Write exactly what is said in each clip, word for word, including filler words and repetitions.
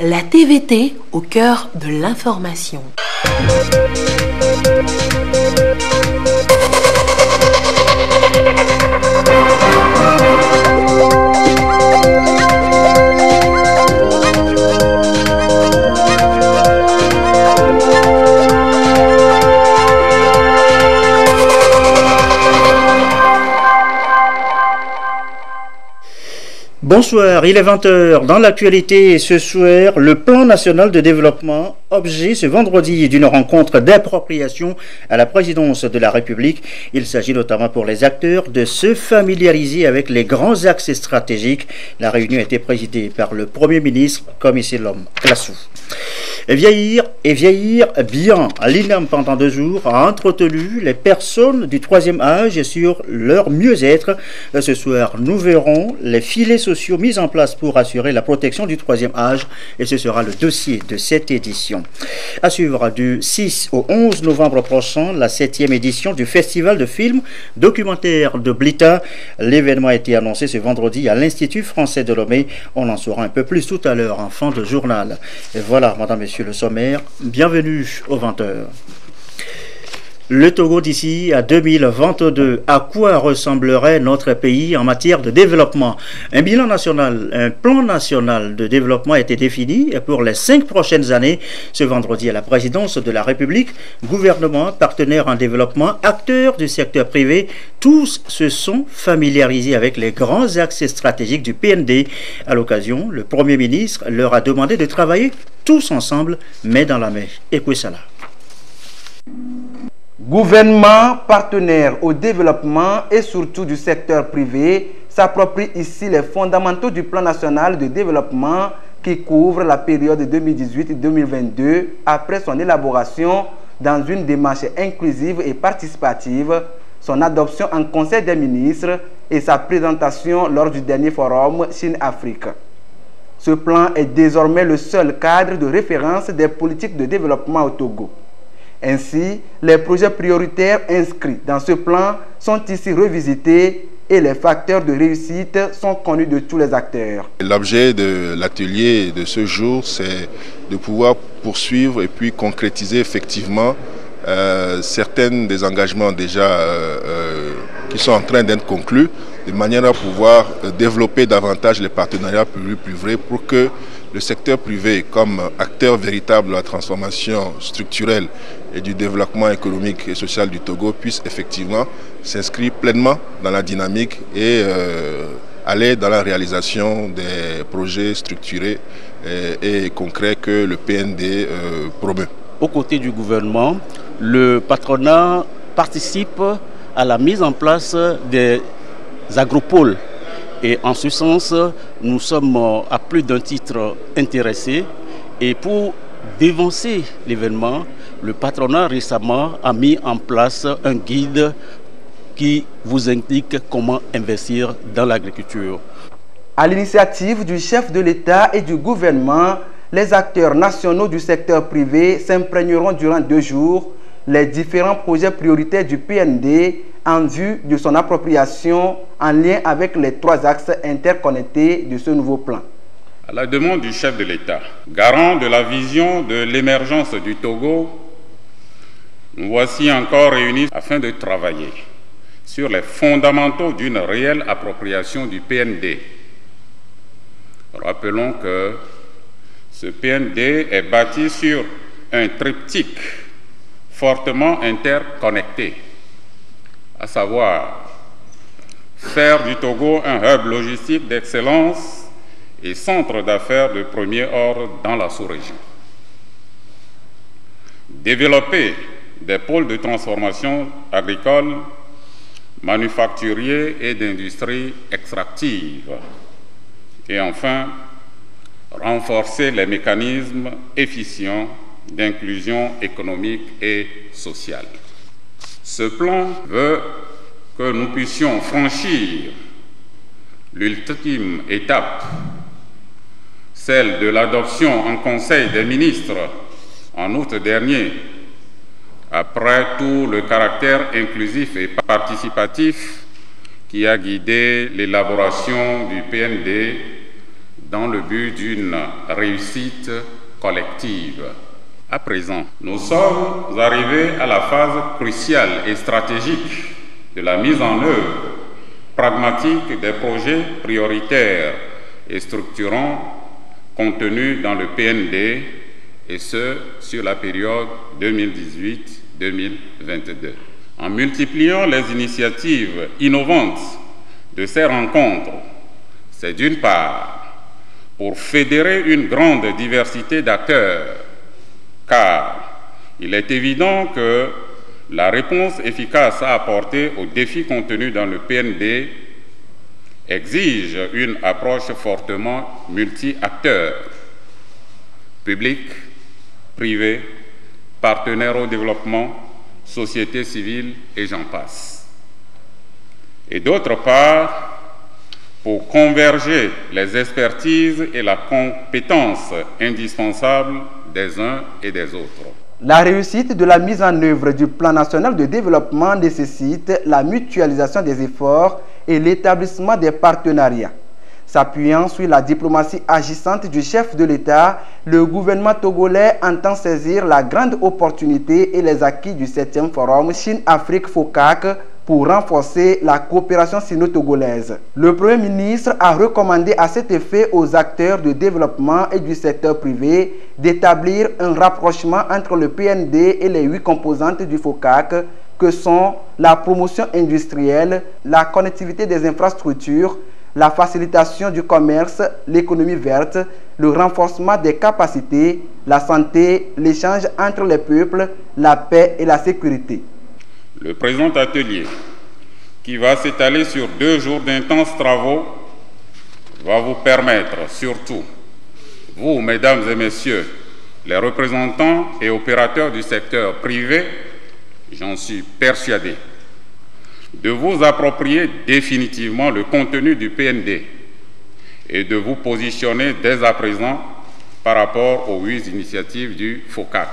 La T V T au cœur de l'information. Bonsoir, il est vingt heures. Dans l'actualité ce soir, le plan national de développement, objet ce vendredi d'une rencontre d'appropriation à la présidence de la République. Il s'agit notamment pour les acteurs de se familiariser avec les grands axes stratégiques. La réunion a été présidée par le Premier ministre, Commissaire Lom Classou. Vieillir et vieillir bien. L'I N A M pendant deux jours a entretenu les personnes du troisième âge sur leur mieux-être. Ce soir, nous verrons les filets sociaux mis en place pour assurer la protection du troisième âge et ce sera le dossier de cette édition. À suivre du six au onze novembre prochain, la septième édition du Festival de films documentaires de Blita. L'événement a été annoncé ce vendredi à l'Institut français de Lomé. On en saura un peu plus tout à l'heure en fin de journal. Et voilà, madame, messieurs, le sommaire. Bienvenue aux vingt heures. Le Togo d'ici à deux mille vingt-deux, à quoi ressemblerait notre pays en matière de développement? Un bilan national, un plan national de développement a été défini pour les cinq prochaines années. Ce vendredi à la présidence de la République, gouvernement, partenaires en développement, acteurs du secteur privé, tous se sont familiarisés avec les grands axes stratégiques du P N D. À l'occasion, le Premier ministre leur a demandé de travailler tous ensemble, main dans la main. Écoutez ça là. Gouvernement, partenaires au développement et surtout du secteur privé s'approprient ici les fondamentaux du plan national de développement qui couvre la période deux mille dix-huit deux mille vingt-deux après son élaboration dans une démarche inclusive et participative, son adoption en Conseil des ministres et sa présentation lors du dernier forum Chine-Afrique. Ce plan est désormais le seul cadre de référence des politiques de développement au Togo. Ainsi, les projets prioritaires inscrits dans ce plan sont ici revisités et les facteurs de réussite sont connus de tous les acteurs. L'objet de l'atelier de ce jour, c'est de pouvoir poursuivre et puis concrétiser effectivement euh, certains des engagements déjà euh, euh, qui sont en train d'être conclus, de manière à pouvoir développer davantage les partenariats publics-privés pour que le secteur privé, comme acteur véritable de la transformation structurelle et du développement économique et social du Togo, puisse effectivement s'inscrire pleinement dans la dynamique et euh, aller dans la réalisation des projets structurés et, et concrets que le P N D euh, promeut. Aux côtés du gouvernement, le patronat participe à la mise en place des agropoles. Et en ce sens, nous sommes à plus d'un titre intéressés. Et pour dévancer l'événement, le patronat récemment a mis en place un guide qui vous indique comment investir dans l'agriculture. À l'initiative du chef de l'État et du gouvernement, les acteurs nationaux du secteur privé s'imprégneront durant deux jours les différents projets prioritaires du P N D en vue de son appropriation en lien avec les trois axes interconnectés de ce nouveau plan. À la demande du chef de l'État, garant de la vision de l'émergence du Togo, nous voici encore réunis afin de travailler sur les fondamentaux d'une réelle appropriation du P N D. Rappelons que ce P N D est bâti sur un triptyque fortement interconnecté, à savoir faire du Togo un hub logistique d'excellence et centre d'affaires de premier ordre dans la sous-région. Développer des pôles de transformation agricole, manufacturiers et d'industrie extractive. Et enfin, renforcer les mécanismes efficients d'inclusion économique et sociale. Ce plan veut que nous puissions franchir l'ultime étape, celle de l'adoption en Conseil des ministres en août dernier, après tout le caractère inclusif et participatif qui a guidé l'élaboration du P N D dans le but d'une réussite collective. À présent, nous sommes arrivés à la phase cruciale et stratégique de la mise en œuvre pragmatique des projets prioritaires et structurants contenus dans le P N D, et ce, sur la période deux mille dix-huit deux mille vingt-deux. En multipliant les initiatives innovantes de ces rencontres, c'est d'une part pour fédérer une grande diversité d'acteurs, car il est évident que la réponse efficace à apporter aux défis contenus dans le P N D exige une approche fortement multi-acteurs, public, privé, partenaires au développement, société civile et j'en passe. Et d'autre part, pour converger les expertises et la compétence indispensables des uns et des autres. La réussite de la mise en œuvre du plan national de développement nécessite la mutualisation des efforts et l'établissement des partenariats. S'appuyant sur la diplomatie agissante du chef de l'État, le gouvernement togolais entend saisir la grande opportunité et les acquis du septième forum Chine-Afrique FOCAC pour renforcer la coopération sino-togolaise. Le Premier ministre a recommandé à cet effet aux acteurs de développement et du secteur privé d'établir un rapprochement entre le P N D et les huit composantes du FOCAC que sont la promotion industrielle, la connectivité des infrastructures, la facilitation du commerce, l'économie verte, le renforcement des capacités, la santé, l'échange entre les peuples, la paix et la sécurité. Le présent atelier, qui va s'étaler sur deux jours d'intenses travaux, va vous permettre surtout, vous, mesdames et messieurs, les représentants et opérateurs du secteur privé, j'en suis persuadé, de vous approprier définitivement le contenu du P N D et de vous positionner dès à présent par rapport aux huit initiatives du FOCAC.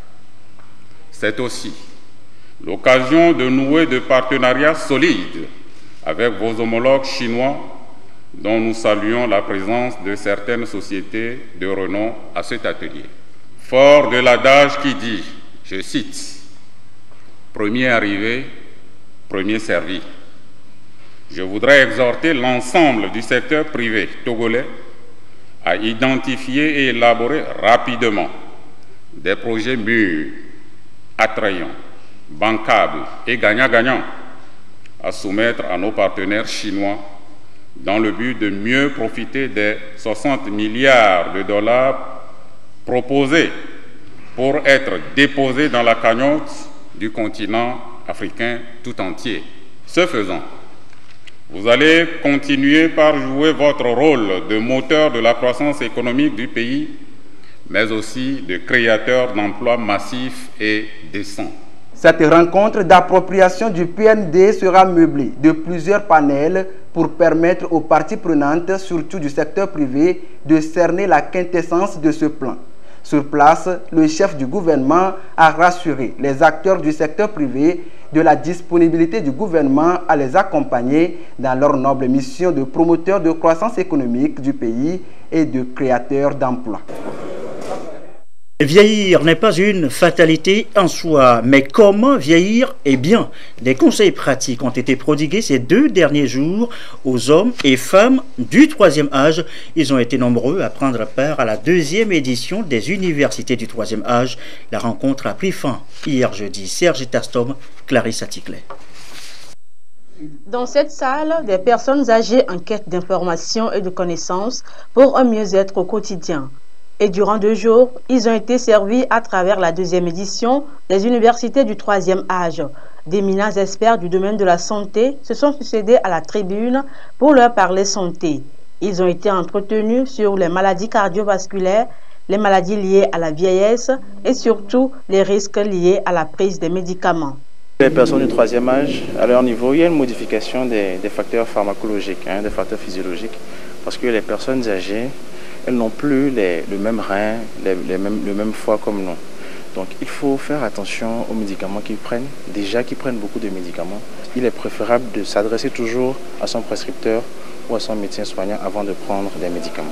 C'est aussi l'occasion de nouer de partenariats solides avec vos homologues chinois dont nous saluons la présence de certaines sociétés de renom à cet atelier. Fort de l'adage qui dit, je cite, « Premier arrivé, premier servi », je voudrais exhorter l'ensemble du secteur privé togolais à identifier et élaborer rapidement des projets mûrs, attrayants, bancables et gagnant-gagnant à soumettre à nos partenaires chinois dans le but de mieux profiter des soixante milliards de dollars proposés pour être déposés dans la cagnotte du continent africain tout entier. Ce faisant, vous allez continuer par jouer votre rôle de moteur de la croissance économique du pays, mais aussi de créateur d'emplois massifs et décents. Cette rencontre d'appropriation du P N D sera meublée de plusieurs panels pour permettre aux parties prenantes, surtout du secteur privé, de cerner la quintessence de ce plan. Sur place, le chef du gouvernement a rassuré les acteurs du secteur privé de la disponibilité du gouvernement à les accompagner dans leur noble mission de promoteur de croissance économique du pays et de créateur d'emplois. Vieillir n'est pas une fatalité en soi, mais comment vieillir est bien. Des conseils pratiques ont été prodigués ces deux derniers jours aux hommes et femmes du troisième âge. Ils ont été nombreux à prendre part à la deuxième édition des universités du troisième âge. La rencontre a pris fin hier jeudi. Serge Tastom, Clarisse Aticlet. Dans cette salle, des personnes âgées en quête d'informations et de connaissances pour un mieux-être au quotidien. Et durant deux jours, ils ont été servis à travers la deuxième édition des universités du troisième âge. D'éminents experts du domaine de la santé se sont succédés à la tribune pour leur parler santé. Ils ont été entretenus sur les maladies cardiovasculaires, les maladies liées à la vieillesse et surtout les risques liés à la prise des médicaments. Les personnes du troisième âge, à leur niveau, il y a une modification des, des facteurs pharmacologiques, hein, des facteurs physiologiques, parce que les personnes âgées, elles n'ont plus les, le même rein, les, les mêmes, le même foie comme nous. Donc il faut faire attention aux médicaments qu'ils prennent. Déjà qu'ils prennent beaucoup de médicaments, il est préférable de s'adresser toujours à son prescripteur ou à son médecin soignant avant de prendre des médicaments.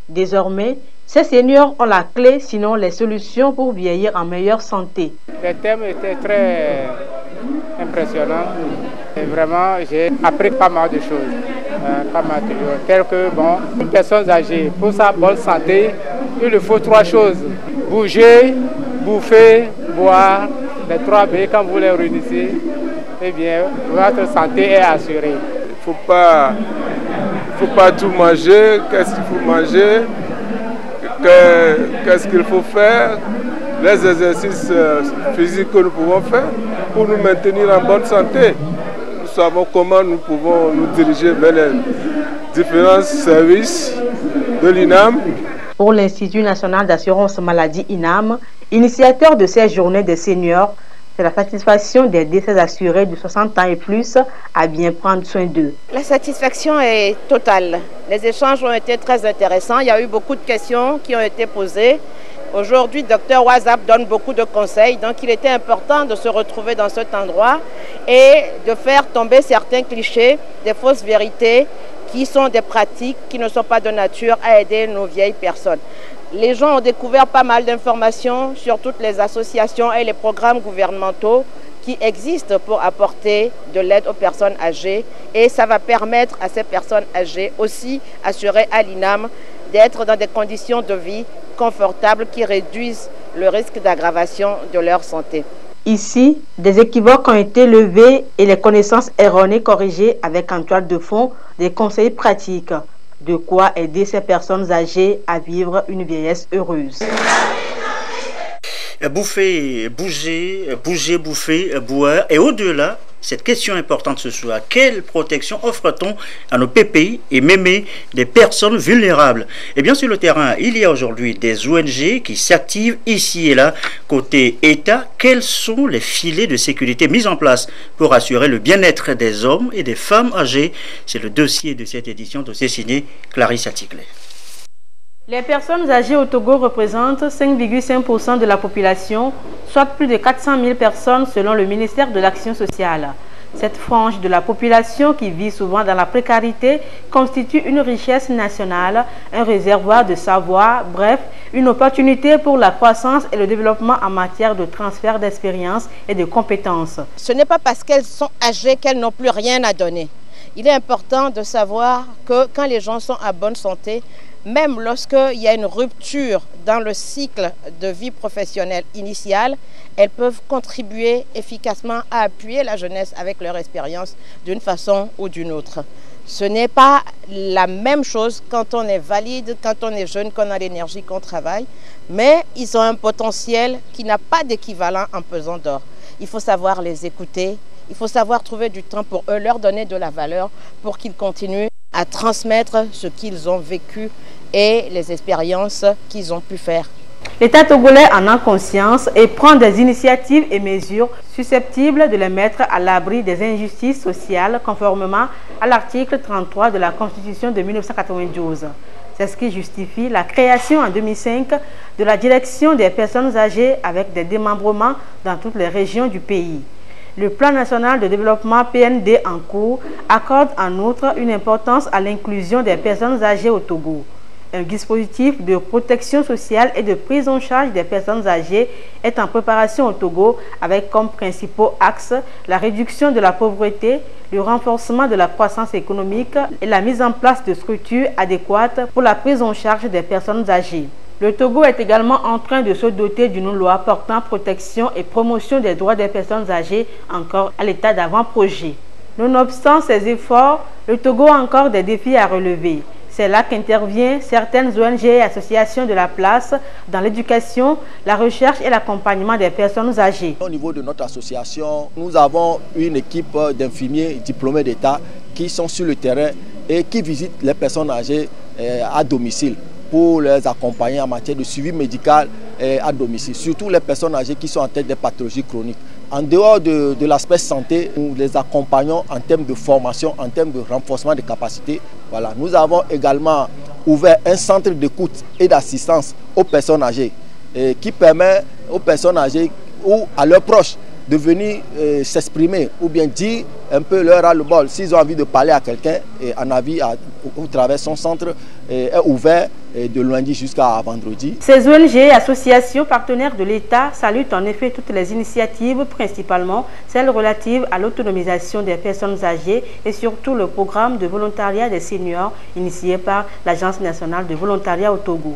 Désormais, ces seniors ont la clé, sinon les solutions pour vieillir en meilleure santé. Le thème était très impressionnant et vraiment j'ai appris pas mal de choses, euh, pas mal de choses, telles que bon, une personne âgée, pour sa bonne santé, il lui faut trois choses: bouger, bouffer, boire. Les trois B, quand vous les réunissez, eh bien, votre santé est assurée. Il ne faut pas, faut pas tout manger. Qu'est-ce qu'il faut manger? Qu'est-ce qu'il faut faire? Les exercices physiques que nous pouvons faire pour nous maintenir en bonne santé. Nous savons comment nous pouvons nous diriger vers les différents services de l'I N A M. Pour l'Institut national d'assurance maladie I N A M, initiateur de ces journées des seniors, c'est la satisfaction des décès assurés de soixante ans et plus à bien prendre soin d'eux. La satisfaction est totale. Les échanges ont été très intéressants. Il y a eu beaucoup de questions qui ont été posées. Aujourd'hui, Docteur Wazap donne beaucoup de conseils. Donc, il était important de se retrouver dans cet endroit et de faire tomber certains clichés, des fausses vérités qui sont des pratiques qui ne sont pas de nature à aider nos vieilles personnes. Les gens ont découvert pas mal d'informations sur toutes les associations et les programmes gouvernementaux qui existent pour apporter de l'aide aux personnes âgées. Et ça va permettre à ces personnes âgées aussi assurées à l'I N A M d'être dans des conditions de vie confortables qui réduisent le risque d'aggravation de leur santé. Ici, des équivoques ont été levés et les connaissances erronées corrigées avec en toile de fond des conseils pratiques. De quoi aider ces personnes âgées à vivre une vieillesse heureuse. Bouffer, bouger, bouger, bouffer, boire. Et au-delà, cette question importante ce soir, quelle protection offre-t-on à nos pépés et mémés des personnes vulnérables? Eh bien, sur le terrain, il y a aujourd'hui des O N G qui s'activent ici et là. Côté État, quels sont les filets de sécurité mis en place pour assurer le bien-être des hommes et des femmes âgées? C'est le dossier de cette édition, dossier signé Clarisse Aticlet. Les personnes âgées au Togo représentent cinq virgule cinq pour cent de la population, soit plus de quatre cent mille personnes selon le ministère de l'Action sociale. Cette frange de la population qui vit souvent dans la précarité constitue une richesse nationale, un réservoir de savoir, bref, une opportunité pour la croissance et le développement en matière de transfert d'expérience et de compétences. Ce n'est pas parce qu'elles sont âgées qu'elles n'ont plus rien à donner. Il est important de savoir que quand les gens sont à bonne santé, même lorsqu'il y a une rupture dans le cycle de vie professionnelle initiale, elles peuvent contribuer efficacement à appuyer la jeunesse avec leur expérience d'une façon ou d'une autre. Ce n'est pas la même chose quand on est valide, quand on est jeune, qu'on a l'énergie, qu'on travaille, mais ils ont un potentiel qui n'a pas d'équivalent en pesant d'or. Il faut savoir les écouter, il faut savoir trouver du temps pour eux, leur donner de la valeur pour qu'ils continuent à transmettre ce qu'ils ont vécu et les expériences qu'ils ont pu faire. L'État togolais en a conscience et prend des initiatives et mesures susceptibles de les mettre à l'abri des injustices sociales conformément à l'article trente-trois de la Constitution de mille neuf cent quatre-vingt-douze. C'est ce qui justifie la création en deux mille cinq de la Direction des personnes âgées avec des démembrements dans toutes les régions du pays. Le plan national de développement P N D en cours accorde en outre une importance à l'inclusion des personnes âgées au Togo. Un dispositif de protection sociale et de prise en charge des personnes âgées est en préparation au Togo avec comme principaux axes la réduction de la pauvreté, le renforcement de la croissance économique et la mise en place de structures adéquates pour la prise en charge des personnes âgées. Le Togo est également en train de se doter d'une loi portant protection et promotion des droits des personnes âgées encore à l'état d'avant-projet. Nonobstant ces efforts, le Togo a encore des défis à relever. C'est là qu'interviennent certaines O N G et associations de la place dans l'éducation, la recherche et l'accompagnement des personnes âgées. Au niveau de notre association, nous avons une équipe d'infirmiers diplômés d'État qui sont sur le terrain et qui visitent les personnes âgées à domicile pour les accompagner en matière de suivi médical à domicile, surtout les personnes âgées qui sont en tête des pathologies chroniques. En dehors de, de l'aspect santé, nous les accompagnons en termes de formation, en termes de renforcement des capacités. Voilà. Nous avons également ouvert un centre d'écoute et d'assistance aux personnes âgées et qui permet aux personnes âgées ou à leurs proches de venir euh, s'exprimer ou bien dire un peu leur ras-le-bol. S'ils ont envie de parler à quelqu'un, un avis à, au travers son centre euh, est ouvert de lundi jusqu'à vendredi. Ces O N G et associations partenaires de l'État saluent en effet toutes les initiatives, principalement celles relatives à l'autonomisation des personnes âgées et surtout le programme de volontariat des seniors initié par l'Agence nationale de volontariat au Togo.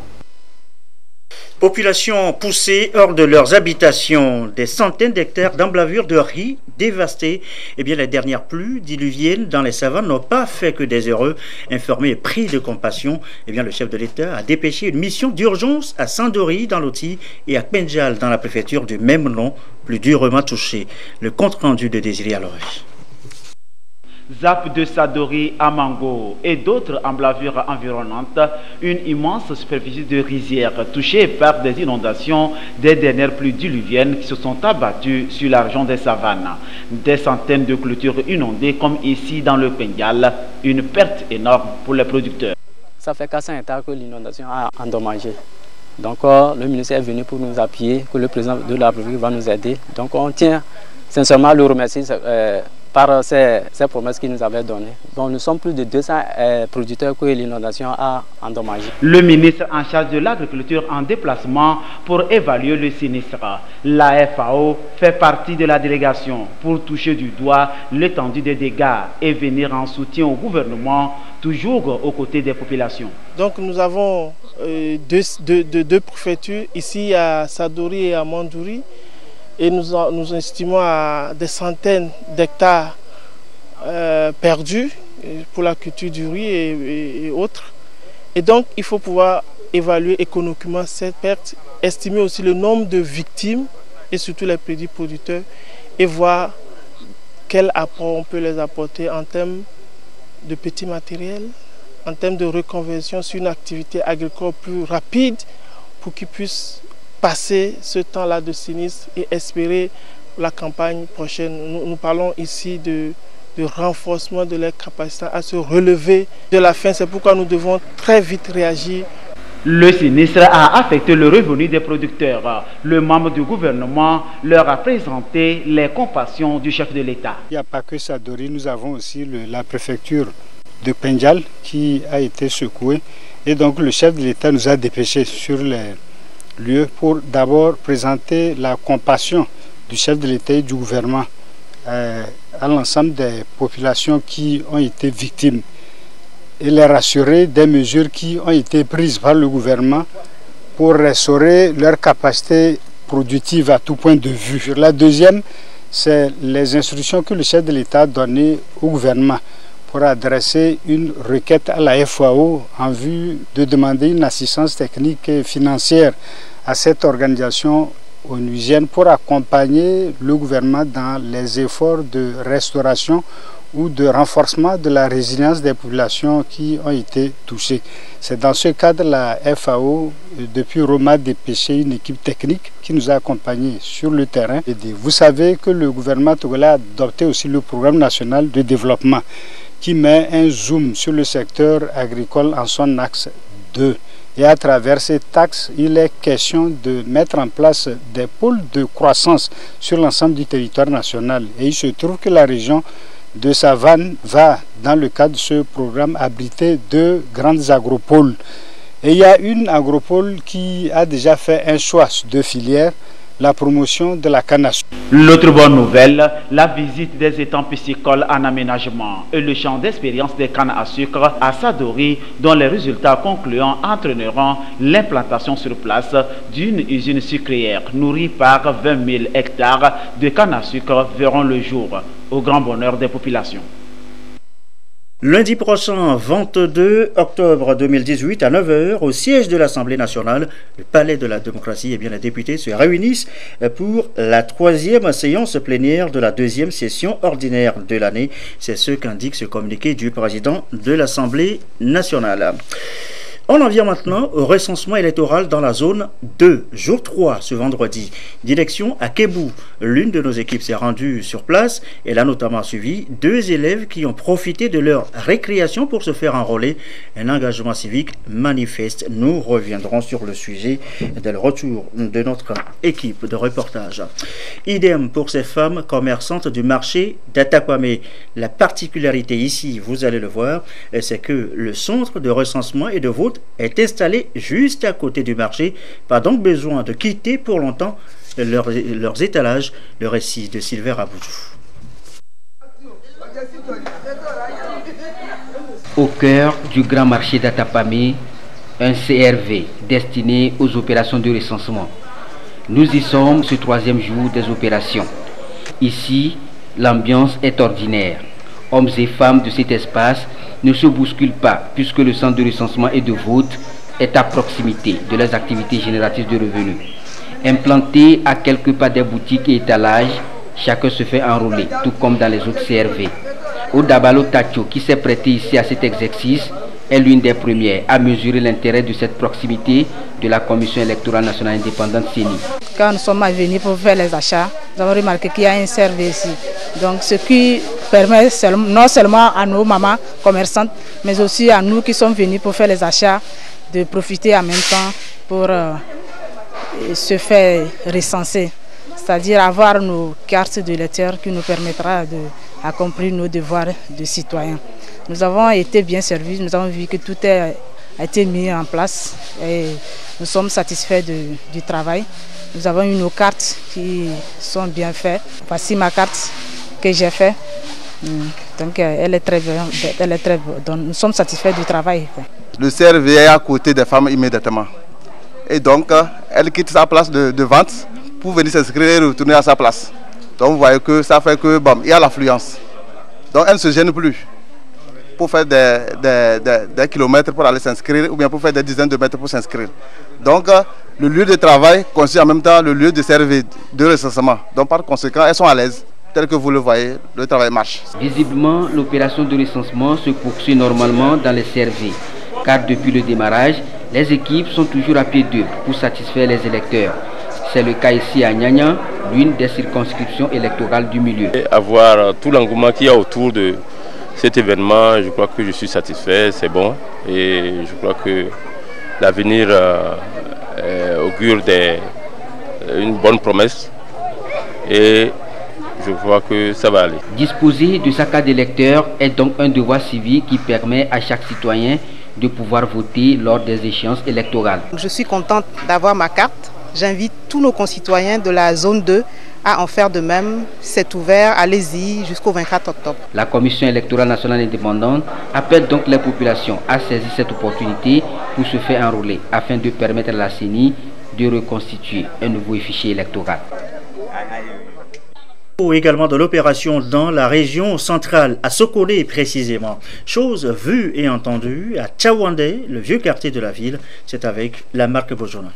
Population poussée hors de leurs habitations, des centaines d'hectares d'emblavures de riz dévastés. Eh bien, les dernières pluies diluviennes dans les savanes n'ont pas fait que des heureux. Informés et pris de compassion, eh bien, le chef de l'État a dépêché une mission d'urgence à Sandori dans l'Oti et à Penjal dans la préfecture du même nom, plus durement touchée. Le compte-rendu de Désiré Aloy. Zap de Sadori à Mango et d'autres emblavures environnantes, une immense superficie de rizières touchée par des inondations des dernières pluies diluviennes qui se sont abattues sur la région des savanes. Des centaines de clôtures inondées comme ici dans le Pengal, une perte énorme pour les producteurs. Ça fait quatre cents hectares que l'inondation a endommagé. Donc euh, le ministère est venu pour nous appuyer, que le président de la République va nous aider. Donc on tient sincèrement à le remercier euh, par ces, ces promesses qu'il nous avait données. Donc nous sommes plus de deux cents euh, producteurs que l'inondation a endommagé. Le ministre en charge de l'agriculture en déplacement pour évaluer le sinistre. La F A O fait partie de la délégation pour toucher du doigt l'étendue des dégâts et venir en soutien au gouvernement, toujours aux côtés des populations. Donc nous avons euh, deux, deux, deux, deux préfectures, ici à Sadori et à Mandouri. Et nous, nous estimons à des centaines d'hectares euh, perdus pour la culture du riz et, et, et autres. Et donc, il faut pouvoir évaluer économiquement cette perte, estimer aussi le nombre de victimes et surtout les petits producteurs et voir quel apport on peut les apporter en termes de petits matériels, en termes de reconversion sur une activité agricole plus rapide pour qu'ils puissent passer ce temps-là de sinistre et espérer la campagne prochaine. Nous, nous parlons ici de, de renforcement de leurs capacités à se relever de la faim. C'est pourquoi nous devons très vite réagir. Le sinistre a affecté le revenu des producteurs. Le membre du gouvernement leur a présenté les compassions du chef de l'État. Il n'y a pas que Sadori, nous avons aussi le, la préfecture de Penjal qui a été secouée. Et donc le chef de l'État nous a dépêchés sur les lieu pour d'abord présenter la compassion du chef de l'État et du gouvernement euh, à l'ensemble des populations qui ont été victimes et les rassurer des mesures qui ont été prises par le gouvernement pour restaurer leur capacité productive à tout point de vue. La deuxième, c'est les instructions que le chef de l'État a données au gouvernement pour adresser une requête à la F A O en vue de demander une assistance technique et financière à cette organisation onusienne pour accompagner le gouvernement dans les efforts de restauration ou de renforcement de la résilience des populations qui ont été touchées. C'est dans ce cadre que la F A O, depuis Roma, a dépêché une équipe technique qui nous a accompagnés sur le terrain. Vous savez que le gouvernement togolais a adopté aussi le programme national de développement qui met un zoom sur le secteur agricole en son axe deux. Et à travers cet axe, il est question de mettre en place des pôles de croissance sur l'ensemble du territoire national. Et il se trouve que la région de Savane va, dans le cadre de ce programme, abriter deux grandes agropoles. Et il y a une agropole qui a déjà fait un choix de filière, la promotion de la canne à sucre. L'autre bonne nouvelle, la visite des étangs piscicoles en aménagement et le champ d'expérience des cannes à sucre à Sadori, dont les résultats concluants entraîneront l'implantation sur place d'une usine sucrière nourrie par vingt mille hectares de canne à sucre verront le jour, au grand bonheur des populations. Lundi prochain, vingt-deux octobre deux mille dix-huit, à neuf heures, au siège de l'Assemblée nationale, le Palais de la démocratie, et bien les députés se réunissent pour la troisième séance plénière de la deuxième session ordinaire de l'année. C'est ce qu'indique ce communiqué du président de l'Assemblée nationale. On en vient maintenant au recensement électoral dans la zone deux, jour trois, ce vendredi. Direction à Kébou. L'une de nos équipes s'est rendue sur place. Elle a notamment suivi deux élèves qui ont profité de leur récréation pour se faire enrôler. Un engagement civique manifeste. Nous reviendrons sur le sujet dès le retour de notre équipe de reportage. Idem pour ces femmes commerçantes du marché d'Atakwame. La particularité ici, vous allez le voir, c'est que le centre de recensement et de vote vote est installé juste à côté du marché. Pas donc besoin de quitter pour longtemps leurs, leurs étalages. Le récit de Sylvain Aboudou. Au cœur du grand marché d'Atapamé, un C R V destiné aux opérations de recensement. Nous y sommes ce troisième jour des opérations. Ici, l'ambiance est ordinaire. Hommes et femmes de cet espace ne se bousculent pas puisque le centre de recensement et de vote est à proximité de leurs activités génératrices de revenus. Implanté à quelques pas des boutiques et étalages, chacun se fait enrôler, tout comme dans les autres C R V. Odabalo Tacho, qui s'est prêté ici à cet exercice, est l'une des premières à mesurer l'intérêt de cette proximité de la Commission électorale nationale indépendante C E N I. Quand nous sommes venus pour faire les achats, nous avons remarqué qu'il y a un C R V ici. Donc ce qui permet non seulement à nos mamans commerçantes, mais aussi à nous qui sommes venus pour faire les achats, de profiter en même temps pour euh, se faire recenser. C'est-à-dire avoir nos cartes de lecteurs qui nous permettra d'accomplir nos devoirs de citoyens. Nous avons été bien servis, nous avons vu que tout est, a été mis en place et nous sommes satisfaits de, du travail. Nous avons eu nos cartes qui sont bien faites. Voici ma carte que j'ai faite. Donc elle est très bien, elle est très bonne. Nous sommes satisfaits du travail. Le C R V est à côté des femmes immédiatement. Et donc elle quitte sa place de, de vente pour venir s'inscrire et retourner à sa place. Donc vous voyez que ça fait que bon, il y a l'affluence. Donc elle ne se gêne plus pour faire des, des, des, des kilomètres pour aller s'inscrire ou bien pour faire des dizaines de mètres pour s'inscrire. Donc le lieu de travail constitue en même temps le lieu de C R V de recensement. Donc par conséquent, elles sont à l'aise. Tel que vous le voyez, le travail marche. Visiblement, l'opération de recensement se poursuit normalement dans les C R V, car depuis le démarrage, les équipes sont toujours à pied d'œuvre pour satisfaire les électeurs. C'est le cas ici à Nyanya, l'une des circonscriptions électorales du milieu. Et avoir tout l'engouement qu'il y a autour de cet événement, je crois que je suis satisfait, c'est bon. Et je crois que l'avenir euh, euh, augure des, une bonne promesse. Et je crois que ça va aller. Disposer de sa carte d'électeur est donc un devoir civique qui permet à chaque citoyen de pouvoir voter lors des échéances électorales. Je suis contente d'avoir ma carte. J'invite tous nos concitoyens de la zone deux à en faire de même. C'est ouvert, allez-y jusqu'au vingt-quatre octobre. La Commission électorale nationale indépendante appelle donc les populations à saisir cette opportunité pour se faire enrôler afin de permettre à la C E N I de reconstituer un nouveau fichier électoral. Ou également de l'opération dans la région centrale, à Sokolé précisément. Chose vue et entendue à Tchawandé, le vieux quartier de la ville. C'est avec la marque Bojona.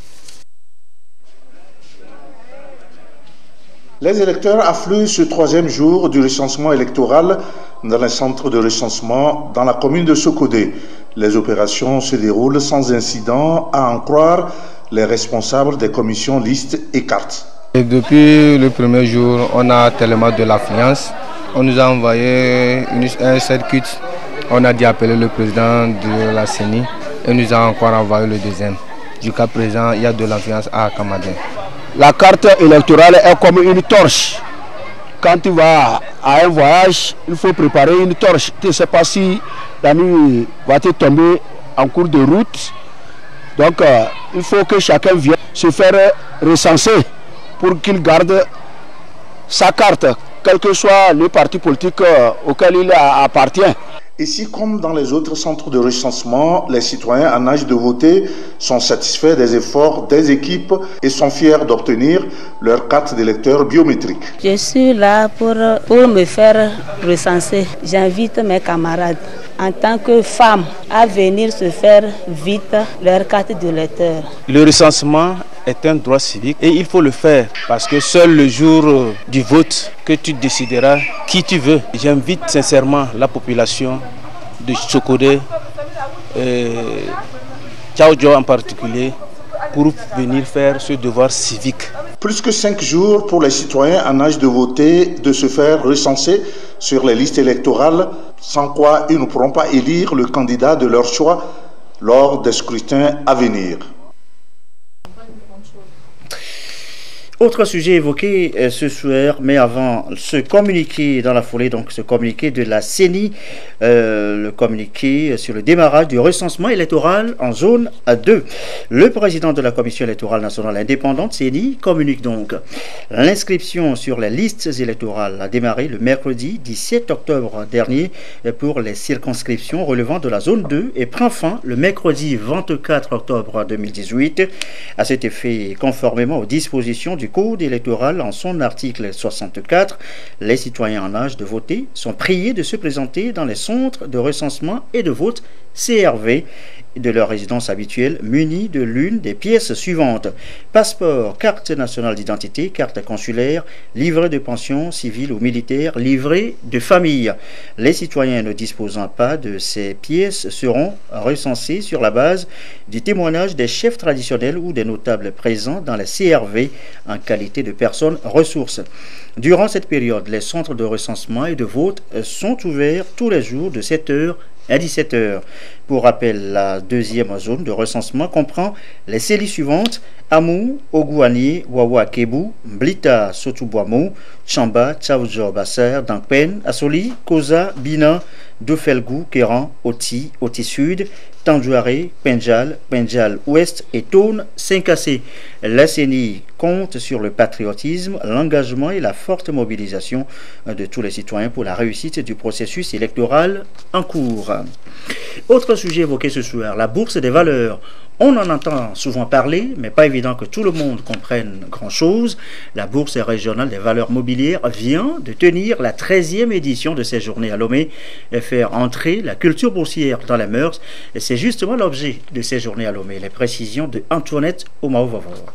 Les électeurs affluent ce troisième jour du recensement électoral dans les centres de recensement dans la commune de Sokodé. Les opérations se déroulent sans incident, à en croire les responsables des commissions listes et cartes. Et depuis le premier jour, on a tellement de l'affluence. On nous a envoyé une, un circuit. On a dit appeler le président de la C E N I et nous a encore envoyé le deuxième. Jusqu'à présent, il y a de l'affluence à Kamadé. La carte électorale est comme une torche. Quand tu vas à un voyage, il faut préparer une torche. Tu ne sais pas si la nuit va te tomber en cours de route. Donc, euh, il faut que chacun vienne se faire recenser pour qu'il garde sa carte, quel que soit le parti politique auquel il appartient. Ici, comme dans les autres centres de recensement, les citoyens en âge de voter sont satisfaits des efforts des équipes et sont fiers d'obtenir leur carte d'électeur biométrique. Je suis là pour, pour me faire recenser. J'invite mes camarades en tant que femme à venir se faire vite leur carte d'électeur. Le recensement est un droit civique et il faut le faire parce que seul le jour du vote que tu décideras qui tu veux. J'invite sincèrement la population de Sokodé, euh, Tchaoudjo en particulier, pour venir faire ce devoir civique. Plus que cinq jours pour les citoyens en âge de voter de se faire recenser sur les listes électorales, sans quoi ils ne pourront pas élire le candidat de leur choix lors des scrutins à venir. Autre sujet évoqué euh, ce soir, mais avant ce communiqué dans la foulée, donc ce communiqué de la C E N I, euh, le communiqué sur le démarrage du recensement électoral en zone deux. Le président de la Commission électorale nationale indépendante, C E N I, communique donc. L'inscription sur les listes électorales a démarré le mercredi dix-sept octobre dernier pour les circonscriptions relevant de la zone deux et prend fin le mercredi vingt-quatre octobre deux mille dix-huit. À cet effet, conformément aux dispositions du Code électoral en son article soixante-quatre, les citoyens en âge de voter sont priés de se présenter dans les centres de recensement et de vote C R V de leur résidence habituelle munis de l'une des pièces suivantes: passeport, carte nationale d'identité, carte consulaire, livret de pension civile ou militaire, livret de famille. Les citoyens ne disposant pas de ces pièces seront recensés sur la base du témoignage des chefs traditionnels ou des notables présents dans les C R V en qualité de personnes ressources. Durant cette période, les centres de recensement et de vote sont ouverts tous les jours de sept heures à dix-sept heures. Pour rappel, la deuxième zone de recensement comprend les C E L I suivantes: Amou, Ogouani, Wawa Kebu, Blita, Sotuboamo, Chamba, Tchaoujo, Basser, Dankpen, Assoli, Koza, Bina, Dofelgou, Kéran, Oti, Oti Sud, Tandjouaré, Penjal, Penjal Ouest et Tone, Saint-Cassé. La C E N I compte sur le patriotisme, l'engagement et la forte mobilisation de tous les citoyens pour la réussite du processus électoral en cours. Autre sujet évoqué ce soir, la bourse des valeurs. On en entend souvent parler, mais pas évident que tout le monde comprenne grand-chose. La bourse régionale des valeurs mobilières vient de tenir la treizième édition de ces journées à Lomé et faire entrer la culture boursière dans les mœurs. Et c'est justement l'objet de ces journées à Lomé. Les précisions de Antoinette Omaovavor.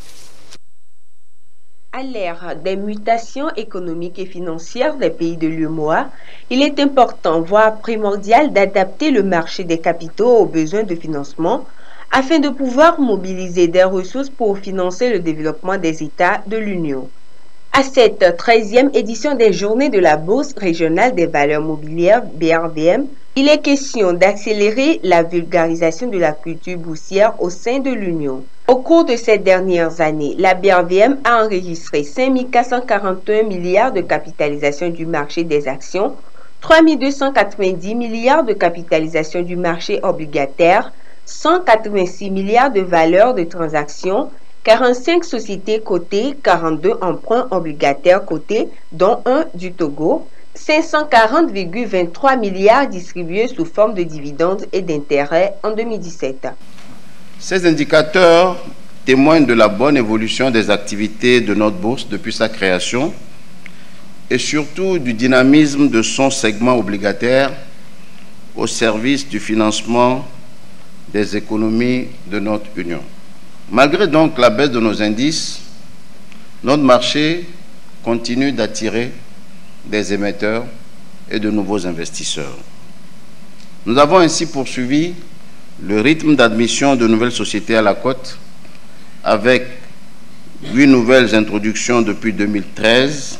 À l'ère des mutations économiques et financières des pays de l'U E M O A, il est important, voire primordial, d'adapter le marché des capitaux aux besoins de financement afin de pouvoir mobiliser des ressources pour financer le développement des États de l'Union. À cette treizième édition des Journées de la Bourse régionale des valeurs mobilières B R V M, il est question d'accélérer la vulgarisation de la culture boursière au sein de l'Union. Au cours de ces dernières années, la B R V M a enregistré cinq mille quatre cent quarante et un milliards de capitalisation du marché des actions, trois mille deux cent quatre-vingt-dix milliards de capitalisation du marché obligataire, cent quatre-vingt-six milliards de valeurs de transactions, quarante-cinq sociétés cotées, quarante-deux emprunts obligataires cotés, dont un du Togo, cinq cent quarante virgule vingt-trois milliards distribués sous forme de dividendes et d'intérêts en deux mille dix-sept. Ces indicateurs témoignent de la bonne évolution des activités de notre bourse depuis sa création et surtout du dynamisme de son segment obligataire au service du financement des économies de notre Union. Malgré donc la baisse de nos indices, notre marché continue d'attirer des émetteurs et de nouveaux investisseurs. Nous avons ainsi poursuivi le rythme d'admission de nouvelles sociétés à la cote avec huit nouvelles introductions depuis deux mille treize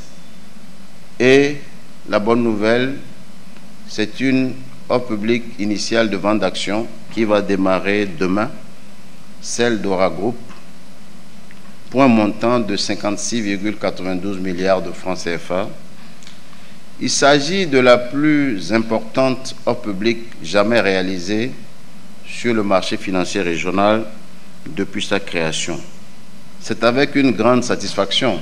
et la bonne nouvelle, c'est une offre publique initiale de vente d'actions qui va démarrer demain, celle d'Aura Group, pour un montant de cinquante-six virgule quatre-vingt-douze milliards de francs C F A. Il s'agit de la plus importante offre publique jamais réalisée sur le marché financier régional depuis sa création. C'est avec une grande satisfaction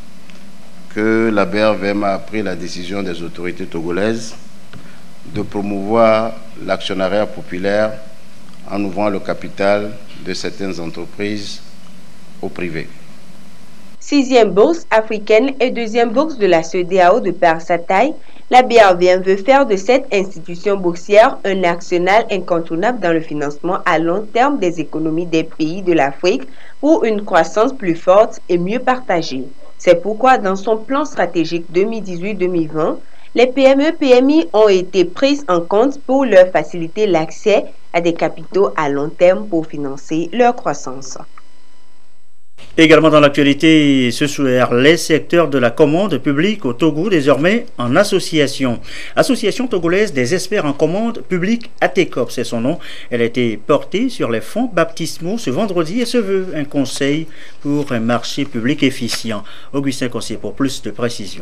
que la B R V M a pris la décision des autorités togolaises de promouvoir l'actionnariat populaire en ouvrant le capital de certaines entreprises au privé. Sixième bourse africaine et deuxième bourse de la C E D E A O de par sa taille, la B R V M veut faire de cette institution boursière un actionnal incontournable dans le financement à long terme des économies des pays de l'Afrique pour une croissance plus forte et mieux partagée. C'est pourquoi dans son plan stratégique deux mille dix-huit deux mille vingt, les P M E P M I ont été prises en compte pour leur faciliter l'accès à des capitaux à long terme pour financer leur croissance. Également dans l'actualité ce soir, les secteurs de la commande publique au Togo désormais en association. Association togolaise des experts en commande publique A T C O P, c'est son nom. Elle a été portée sur les fonds baptismaux ce vendredi et se veut un conseil pour un marché public efficient. Augustin Cossier pour plus de précisions.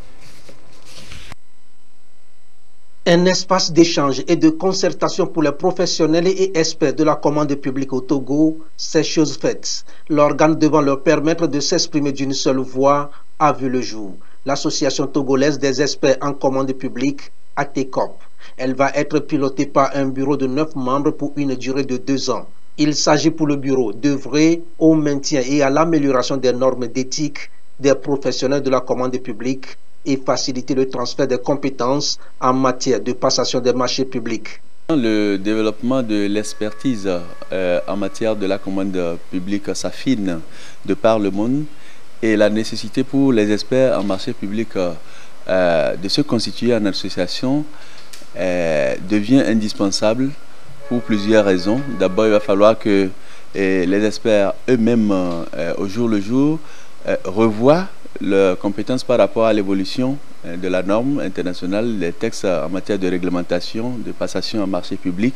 Un espace d'échange et de concertation pour les professionnels et experts de la commande publique au Togo, c'est chose faite. L'organe devant leur permettre de s'exprimer d'une seule voix a vu le jour. L'Association togolaise des experts en commande publique, A T C O P. Elle va être pilotée par un bureau de neuf membres pour une durée de deux ans. Il s'agit pour le bureau d'œuvrer au maintien et à l'amélioration des normes d'éthique des professionnels de la commande publique et faciliter le transfert des compétences en matière de passation des marchés publics. Le développement de l'expertise euh, en matière de la commande publique s'affine de par le monde et la nécessité pour les experts en marché public euh, de se constituer en association euh, devient indispensable pour plusieurs raisons. D'abord, il va falloir que euh, les experts eux-mêmes, euh, au jour le jour, euh, revoient leurs compétences par rapport à l'évolution de la norme internationale, les textes en matière de réglementation, de passation en marché public.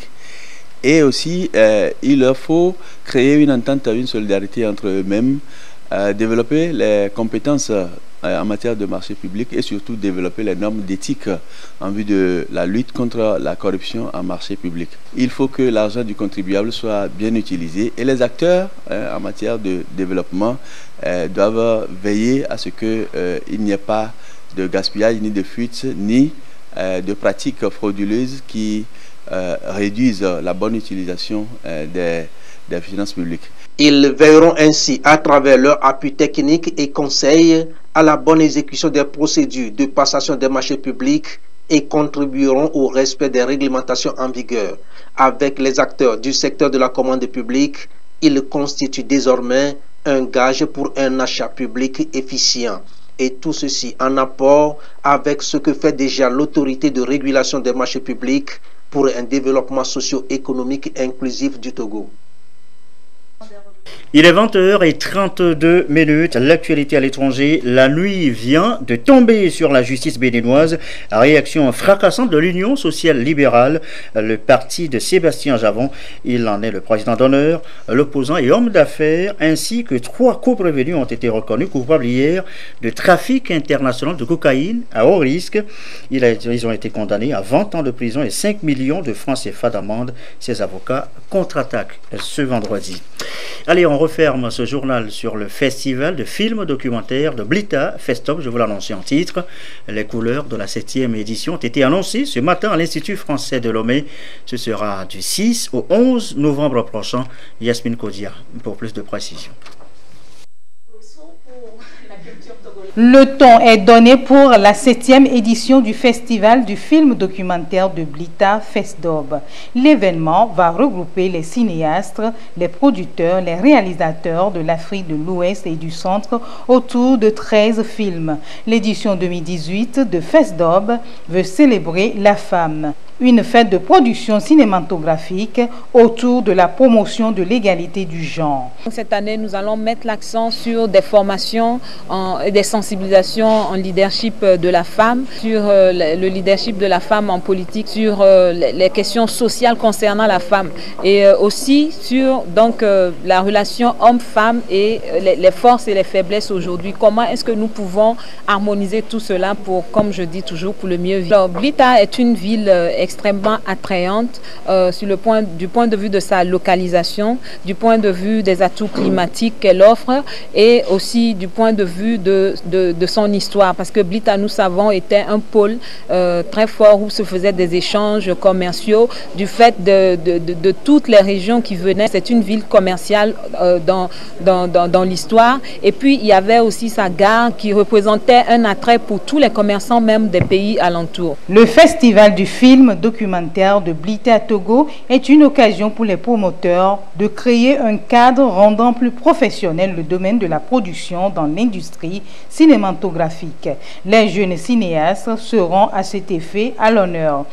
Et aussi, euh, il leur faut créer une entente, une solidarité entre eux-mêmes, euh, développer les compétences euh, en matière de marché public et surtout développer les normes d'éthique en vue de la lutte contre la corruption en marché public. Il faut que l'argent du contribuable soit bien utilisé et les acteurs euh, en matière de développement euh, doivent veiller à ce qu'il euh, n'y ait pas de gaspillage, ni de fuite, ni euh, de pratiques frauduleuses qui euh, réduisent la bonne utilisation euh, des, des finances publiques. Ils veilleront ainsi à travers leur appui technique et conseil à la bonne exécution des procédures de passation des marchés publics et contribueront au respect des réglementations en vigueur. Avec les acteurs du secteur de la commande publique, ils constituent désormais un gage pour un achat public efficient. Et tout ceci en rapport avec ce que fait déjà l'autorité de régulation des marchés publics pour un développement socio-économique inclusif du Togo. Il est vingt heures trente-deux minutes. L'actualité à l'étranger. La nuit vient de tomber sur la justice béninoise. Réaction fracassante de l'Union sociale libérale, le parti de Sébastien Javon. Il en est le président d'honneur. L'opposant et homme d'affaires, ainsi que trois co-prévenus ont été reconnus coupables hier de trafic international de cocaïne à haut risque. Il a, ils ont été condamnés à vingt ans de prison et cinq millions de francs C F A d'amende. Ses avocats contre-attaquent ce vendredi. Allez, on referme ce journal sur le festival de films documentaires de Blita Festop, je vous l'annonce en titre. Les couleurs de la septième édition ont été annoncées ce matin à l'Institut français de Lomé. Ce sera du six au onze novembre prochain. Yasmine Kodia pour plus de précisions. Le ton est donné pour la septième édition du Festival du film documentaire de Blita Festdob. L'événement va regrouper les cinéastes, les producteurs, les réalisateurs de l'Afrique de l'Ouest et du Centre autour de treize films. L'édition deux mille dix-huit de Festdob veut célébrer la femme. Une fête de production cinématographique autour de la promotion de l'égalité du genre. Cette année, nous allons mettre l'accent sur des formations en, et des sensibilisations en leadership de la femme, sur euh, le leadership de la femme en politique, sur euh, les questions sociales concernant la femme et euh, aussi sur donc, euh, la relation homme-femme et euh, les, les forces et les faiblesses aujourd'hui. Comment est-ce que nous pouvons harmoniser tout cela pour, comme je dis toujours, pour le mieux vivre. Alors, Blita est une ville euh, extrêmement attrayante euh, sur le point, du point de vue de sa localisation, du point de vue des atouts climatiques qu'elle offre et aussi du point de vue de, de, de son histoire. Parce que Blita, nous savons, était un pôle euh, très fort où se faisaient des échanges commerciaux du fait de, de, de, de toutes les régions qui venaient. C'est une ville commerciale euh, dans, dans, dans, dans l'histoire. Et puis, il y avait aussi sa gare qui représentait un attrait pour tous les commerçants, même des pays alentours. Le festival du film documentaire de Blita Togo est une occasion pour les promoteurs de créer un cadre rendant plus professionnel le domaine de la production dans l'industrie cinématographique. Les jeunes cinéastes seront à cet effet à l'honneur.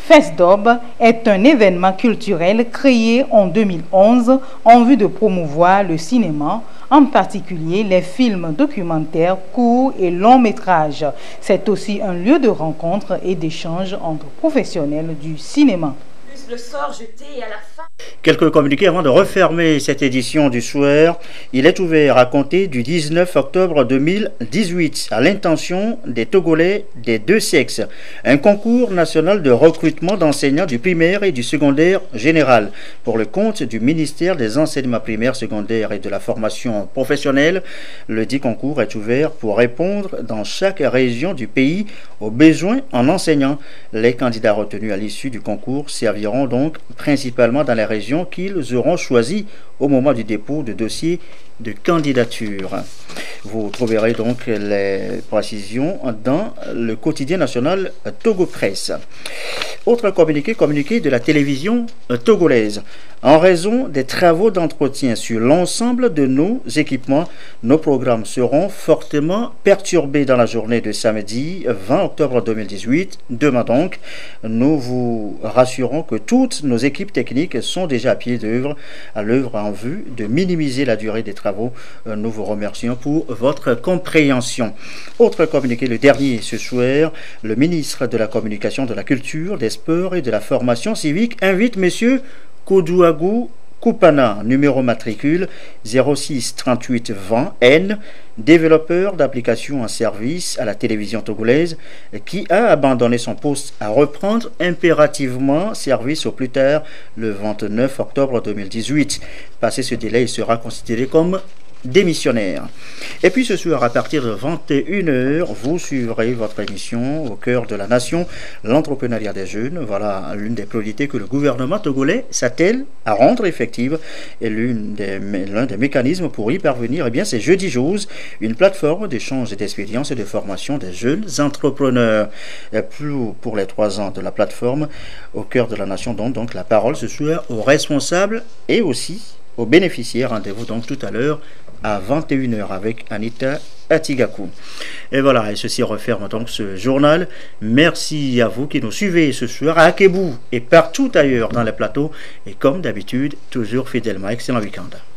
FESDOB est un événement culturel créé en deux mille onze en vue de promouvoir le cinéma, en particulier les films documentaires courts et longs métrages. C'est aussi un lieu de rencontre et d'échange entre professionnels du cinéma. Le sort jeté à la fin. Quelques communiqués avant de refermer cette édition du soir. Il est ouvert à compter du dix-neuf octobre deux mille dix-huit à l'intention des Togolais des deux sexes. Un concours national de recrutement d'enseignants du primaire et du secondaire général pour le compte du ministère des enseignements primaires, secondaires et de la formation professionnelle. Le dit concours est ouvert pour répondre dans chaque région du pays aux besoins en enseignants. Les candidats retenus à l'issue du concours serviront donc principalement dans les régions qu'ils auront choisies au moment du dépôt de dossier de candidature. Vous trouverez donc les précisions dans le quotidien national Togo Presse. Autre communiqué, communiqué de la télévision togolaise. En raison des travaux d'entretien sur l'ensemble de nos équipements, nos programmes seront fortement perturbés dans la journée de samedi vingt octobre deux mille dix-huit. Demain donc, nous vous rassurons que toutes nos équipes techniques sont déjà à pied d'œuvre, à l'œuvre en vue de minimiser la durée des travaux. Nous vous remercions pour votre compréhension. Autre communiqué, le dernier ce soir, le ministre de la Communication, de la Culture, des Sports et de la Formation civique invite Monsieur Kodouagou Koupana, numéro matricule zéro six trente-huit vingt N, développeur d'applications en service à la télévision togolaise, qui a abandonné son poste à reprendre impérativement service au plus tard le vingt-neuf octobre deux mille dix-huit. Passé ce délai, il sera considéré comme démissionnaire. Et puis ce soir, à partir de vingt et une heures, vous suivrez votre émission Au cœur de la nation, l'entrepreneuriat des jeunes. Voilà l'une des priorités que le gouvernement togolais s'attelle à rendre effective, et l'une des, l'un des mécanismes pour y parvenir, eh bien, c'est Jeudi Jose, une plateforme d'échange d'expériences et de formation des jeunes entrepreneurs. Et plus pour les trois ans de la plateforme Au cœur de la nation, donc, donc la parole ce soir aux responsables et aussi aux bénéficiaires. Rendez-vous donc tout à l'heure à vingt et une heures avec Anita Atigakou. Et voilà, et ceci referme donc ce journal. Merci à vous qui nous suivez ce soir à Akebou et partout ailleurs dans les plateaux. Et comme d'habitude, toujours fidèlement, excellent week-end.